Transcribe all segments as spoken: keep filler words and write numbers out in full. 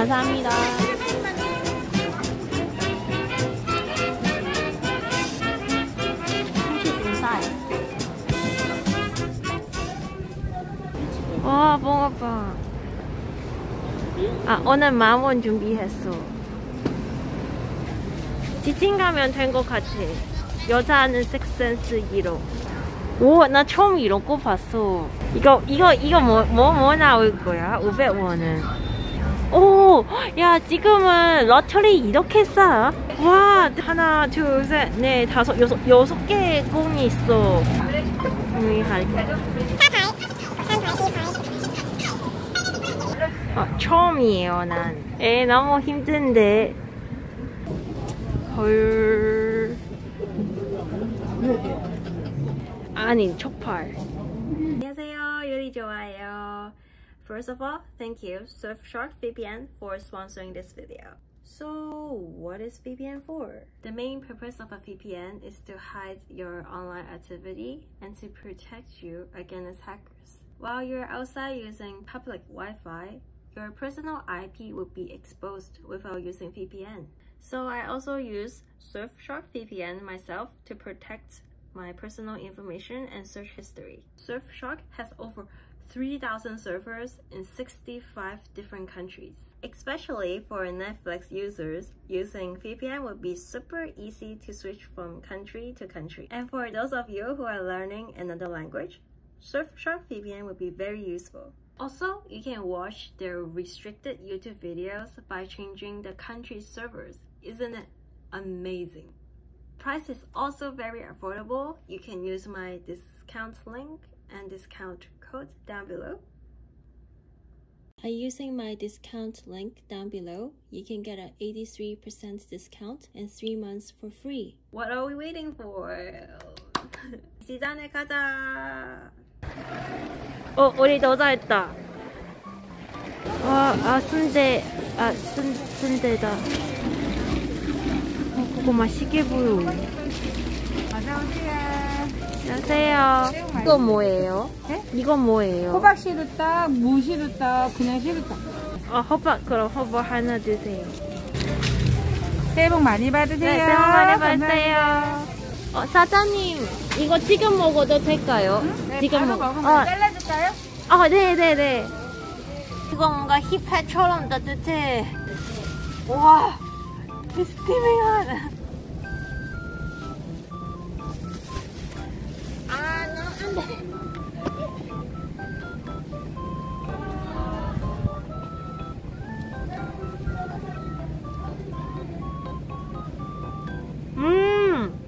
감사합니다. 와, 뽕아빠. 아, 오늘 만 원 준비했어. 지친 가면 된 것 같아. 여자는 섹센스 일 호. 오, 나 처음 이런 거 봤어. 이거, 이거, 이거 뭐, 뭐, 뭐 나올 거야? 오백 원은. 오, 야, 지금은 러터리 이렇게 싸? 와, 하나, 둘, 셋, 넷, 다섯, 여섯, 여섯 개 공이 있어. 음, 할게. 어, 처음이에요, 난. 에, 너무 힘든데. 헐. 아니, 촉발. 안녕하세요, 요리 좋아해요. First of all, thank you, Surfshark V P N, for sponsoring this video. So, what is V P N for? The main purpose of a V P N is to hide your online activity and to protect you against hackers. While you're outside using public Wi-Fi, your personal I P will be exposed without using V P N. So I also use Surfshark V P N myself to protect my personal information and search history. Surfshark has over three thousand servers in sixty-five different countries. Especially for Netflix users, using V P N would be super easy to switch from country to country. And for those of you who are learning another language, Surfshark V P N would be very useful. Also, you can watch their restricted YouTube videos by changing the country's servers. Isn't it amazing? Price is also very affordable. You can use my discount link and discount code down below. By using my discount link down below, you can get an eighty-three percent discount and three months for free. What are we waiting for? 시장에 가자. 어, 우리 여자했다. 와, 아, 순대, 아, 순, 순대다. 어, 그거 맛있게 보여. 안녕하세요. 이거 뭐예요? 네? 이거 뭐예요? 호박 시루떡, 무 시루떡, 그냥 시루떡. 어, 호박, 그럼 호박 하나 주세요. 새해 복 많이 받으세요. 네, 새해 복 많이 받으세요. 어, 사장님, 이거 지금 먹어도 될까요? 응? 네, 지금 바로 먹... 먹으면 어. 잘라줄까요? 아, 네네네. 이거 뭔가 힙합처럼 따뜻해. 와, 스티밍하다. 아, 나 안 돼. 음.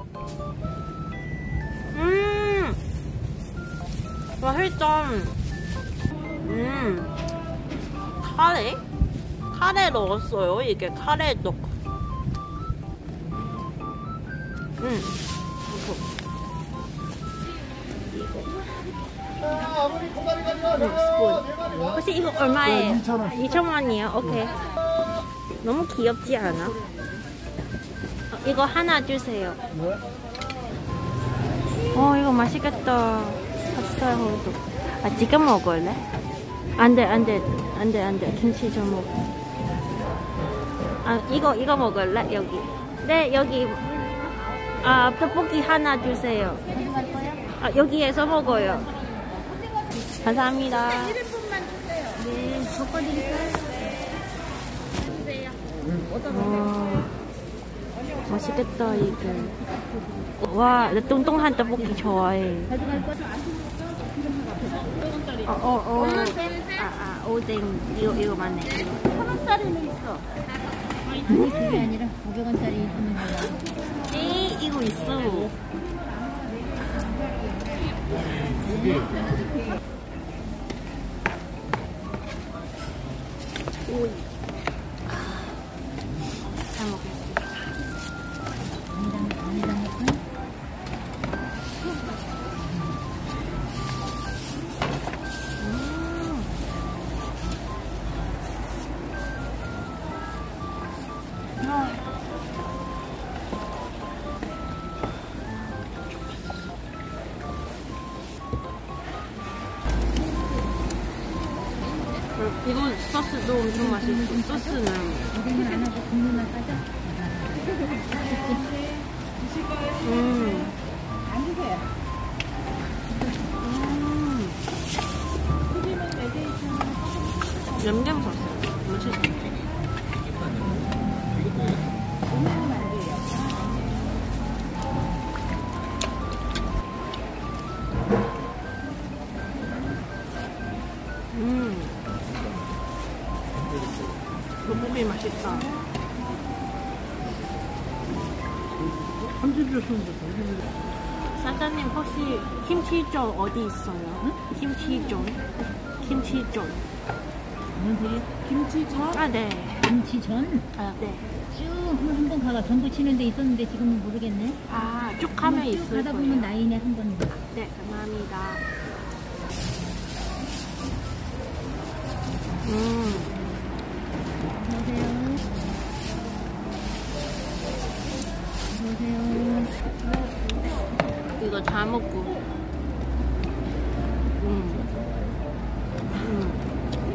음. 맛있다. 음. 카레? 카레 넣었어요. 이게 카레 넣고. 음. 이거. 혹시 이거 얼마예요? 이천 원. 이천 원이요? 오케이. 너무 귀엽지 않아? 어, 이거 하나 주세요. 어, 이거 맛있겠다. 찹쌀 호두. 아, 지금 먹을래? 안 돼, 안 돼, 안 돼, 안 돼. 김치 좀 먹어. 아, 이거, 이거 먹을래? 여기. 네, 여기. 아, 떡볶이 하나 주세요. 아, 여기에서 먹어요. 감사합니다. 일 인분만 주세요. 네, 볶아드릴까요? 주세요. 와, 맛있겠다, 이게. 와, 나 뚱뚱한 떡볶이 좋아해. 어, 어, 어. 아, 아, 오뎅. 이거, 이거 맞네. 천 원짜리는 있어. 그게 아니라 오백 원짜리 있으면 몰라. 에이, 이거 있어. 오이. 잘 먹겠습니다. 이거 소스도 엄청 맛있고 소스는 고생을 안 하고 국물만 따져. 음. 안 드세요. 음. 염장 소스 맛있어. 음. 떡볶이 맛있다. 사장님 혹시 김치전 어디 있어요? 응? 김치전. 김치전. 뭔 소리? 김치전? 아, 네. 김치전? 아, 네. 쭉 한 번 가가 전부 치는 데 있었는데 지금은 모르겠네. 아, 쭉 가면 쭉 있을 가다 거예요. 보면 나이네 한 번. 네, 감사합니다. 음. 안녕하세요. 안녕하세요. 이거 잘 먹고. 음. 음.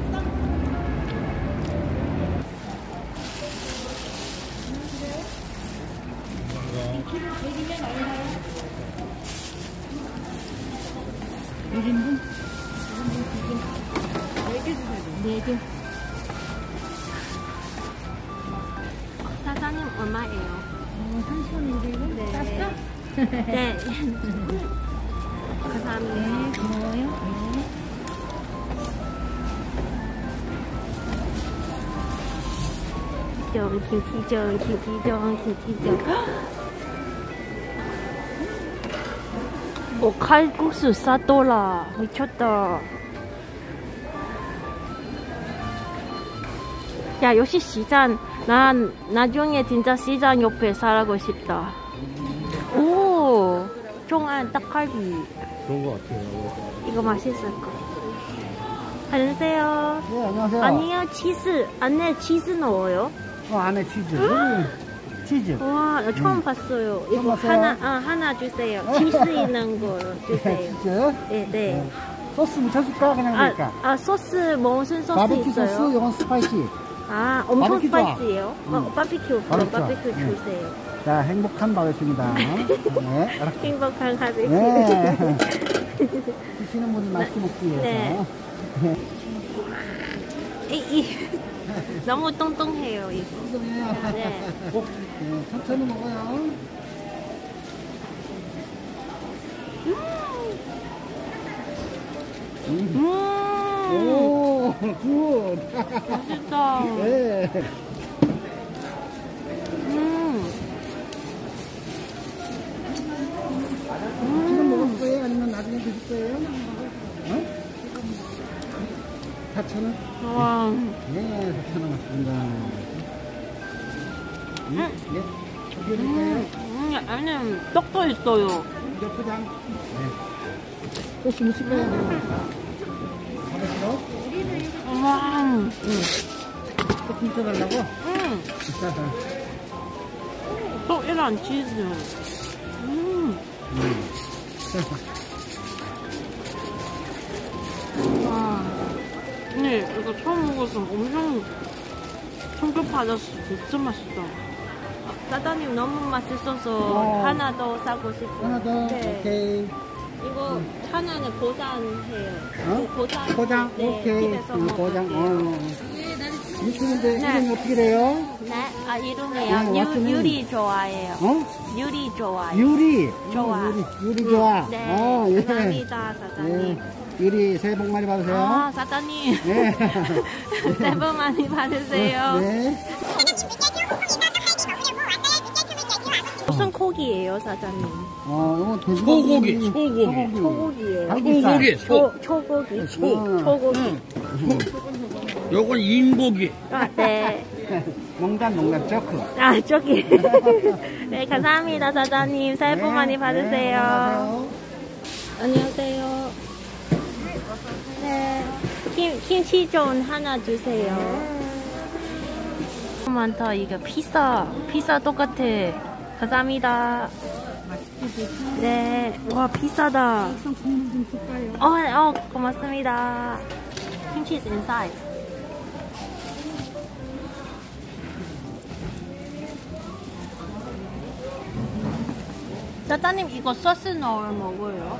일 인분? 네 개. 사장님 얼마예요? 어, 삼천오백원? 네. 쌌어? 네. 감사합니다. 네, 고마워요. 네. 김치전, 김치전, 김치전. 오, 칼국수 싸돌라. 미쳤다. 야, 역시 시장. 난 나중에 진짜 시장 옆에 살고 싶다. 오, 종안 닭갈비. 그런 것 같아요. 이거 맛있을 거. 안녕하세요. 네, 안녕하세요. 아니요, 치즈. 안에 치즈 넣어요. 어, 안에 치즈. 여기 치즈. 와, 나 처음 봤어요. 이거 처음 봤어요? 하나, 아, 하나 주세요. 치즈 있는 거 주세요. 치즈. 네, 네. 소스 묻혀줄까? 그냥 아, 그러니까. 아, 소스, 무슨 소스 바비큐 있어요? 소스, 이건 스파이시. 아, 엄청 바비큐 좋아. 스파이시예요? 응. 어, 바비큐. 바비큐 그럼 좋아. 바비큐 응. 주세요. 자, 행복한 바비큐입니다. 네, 이렇게. 행복한 바비큐. 네. 드시는 분이 맛있게 먹기 위해서. 네. 이, 이, 너무 똥똥해요, 이거. 네. 꼭 네, 천천히 먹어요. 음. 음, 오, 굿. 맛있다. 네. 음. 지금 먹을 거예요? 아니면 나중에 드실 거예요? 어? 사천 원? 와. 네, 사천 원 맞습니다. 음? 네. 어떻게 드릴까요? 음, 안에 떡도 있어요. 이제 포장. 네. 소스 묻힐 거예요? 가보시죠. 와. 응. 또 훔쳐달라고? 음. 떡이랑 치즈. 음. 음. 와. 네, 이거 처음 먹어서 엄청 충격받았어. 진짜 맛있다. 아, 사장님 너무 맛있어서 어. 하나 더 사고 싶어요. 하나 더? 네. 오케이. 이거 하나는 보관해요. 어? 보관. 포장? 네, 오케이. 집에서 음, 포장. 먹을게요. 어. 이름인데, 네. 이름이 어떻게 돼요? 네, 아 이름이요. 네, 유, 왓츠는- 유리 좋아해요. 어? 유리 좋아해요. 유리. 좋아. 어, 유리, 유리 좋아. 네, 어, 예. 감사합니다, 사장님. 예. 유리 새해 복 많이 받으세요. 아, 사장님. 네. 새해 복 많이 받으세요. 네. 무슨 고기예요, 사장님? 어, 이거 돼지고기. 소고기, 소고기. 초고기예요. 닭가슴살. 소고기, 소. 초, 초고기. 소. 응. 초고기. 요건 인고기. 아, 네. 농담, 농담, 저크. 아, 저기. 네, 감사합니다, 사장님. 새해 복 많이 받으세요. 안녕하세요. 네. 김, 김치전 하나 주세요. 많다, 이거 피자. 피자 똑같아. 감사합니다. 네. 와, 비싸다. 어, 어, 고맙습니다. Kimchi is inside. 사장님 이거 소스 넣어 먹어요?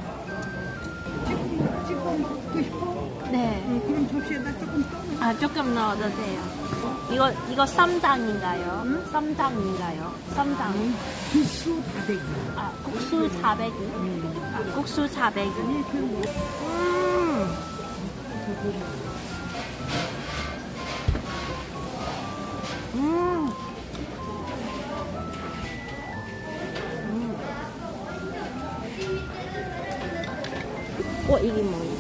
찍어 먹고 싶어? 네. 응, 그럼 접시에다 조금 떠. 아 조금 넣어도 돼요. 이거 이거 쌈장인가요? 응? 쌈장인가요? 쌈장. 국수 다대기. 아 국수 자백이. 아, 국수 자백이. 아니 그 뭐. 음. 음. 음. 어 이게 뭐야?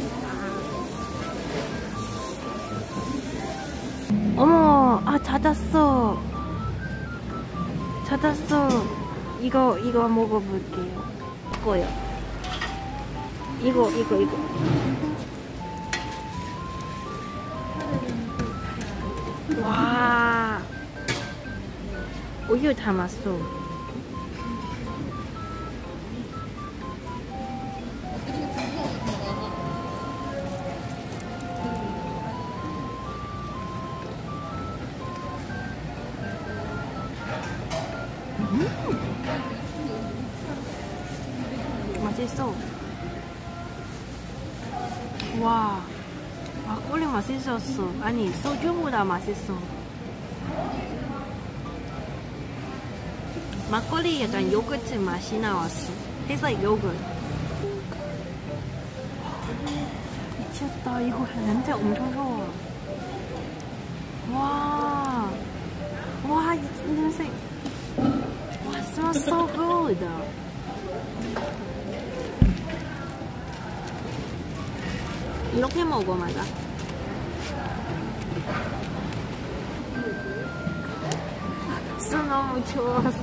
어머, 아 찾았어. 찾았어. 이거 이거 먹어볼게요. 이거요. 이거 이거 이거. 와, 우유 담았어. 맛있어. 와, 막걸리 맛있었어. 아니, 소주보다 맛있어. 막걸리 약간 요거트 맛이 나왔어. 해서 요거트. 미쳤다. 이거 냄새 엄청 좋아. 와, 와, 이 냄새. 와, smells so good. 이렇게 먹어 맞아. 술 너무 추워서.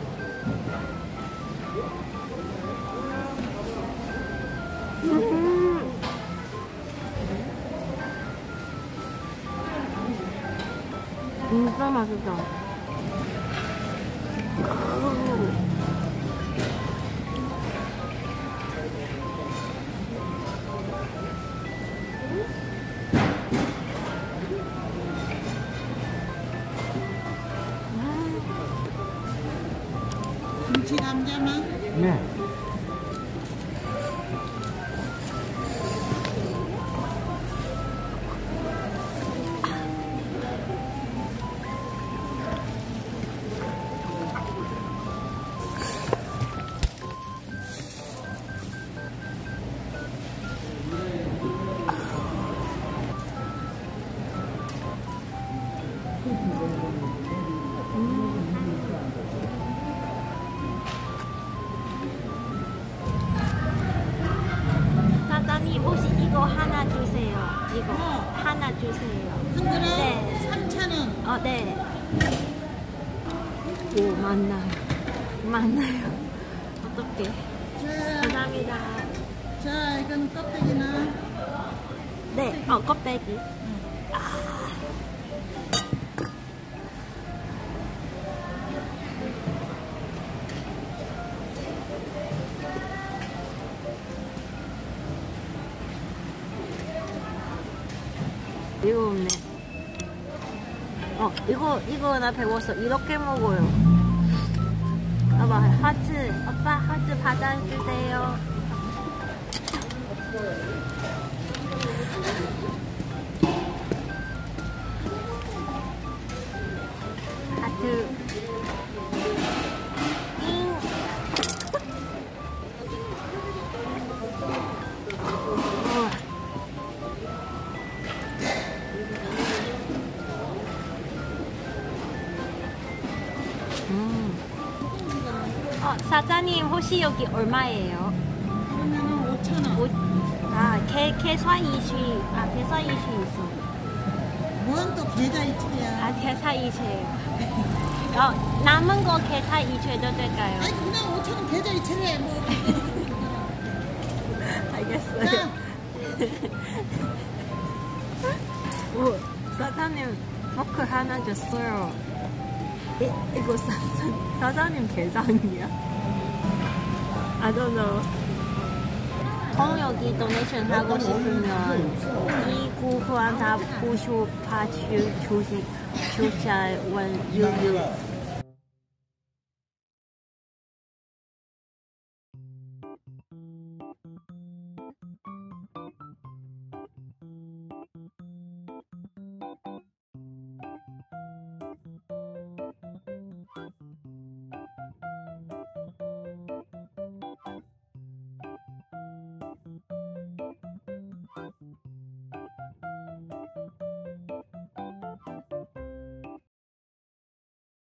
진짜 맛있다. 김치 감자만? 네. 사장님 혹시 이거 하나 주세요. 이거 어. 하나 주세요. 한 그릇 네. 삼천 원. 어, 네. 오, 맞나요? 맞나요? 어떡해. 자, 감사합니다. 자 이거는 껍데기나. 네, 어, 껍데기. 이거 없네. 어, 이거, 이거 나 배웠어. 이렇게 먹어요. 봐봐, 하트. 오빠, 하트 받아주세요. 하트. 잉. 우와. 음. 어, 사장님 혹시 여기 얼마예요? 그러면은 오천 원. 오, 아, 개, 개사 이시, 아, 개사 이시 있어. 뭔 또 계좌 이체야. 아, 개사 이시예요. 어, 남은 거 개사 이시해도 될까요? 아니 그냥 오천 원 계좌 이체를 해. 뭐. 알겠어요. 자, 오, 사장님 포크 하나 줬어요. 이, 이거 사장, 사장님 계산이야? I don't know. 여기 도네이션 하고 싶으면 이 구간 다 보시고 봐주 주시 주시원 유유.